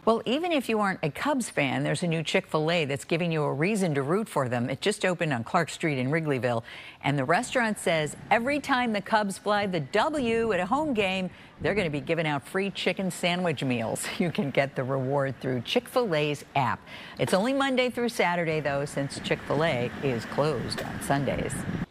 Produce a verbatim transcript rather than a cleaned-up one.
Well, even if you aren't a Cubs fan, there's a new Chick-fil-A that's giving you a reason to root for them. It just opened on Clark Street in Wrigleyville, and the restaurant says every time the Cubs fly the W at a home game, they're going to be giving out free chicken sandwich meals. You can get the reward through Chick-fil-A's app. It's only Monday through Saturday, though, since Chick-fil-A is closed on Sundays.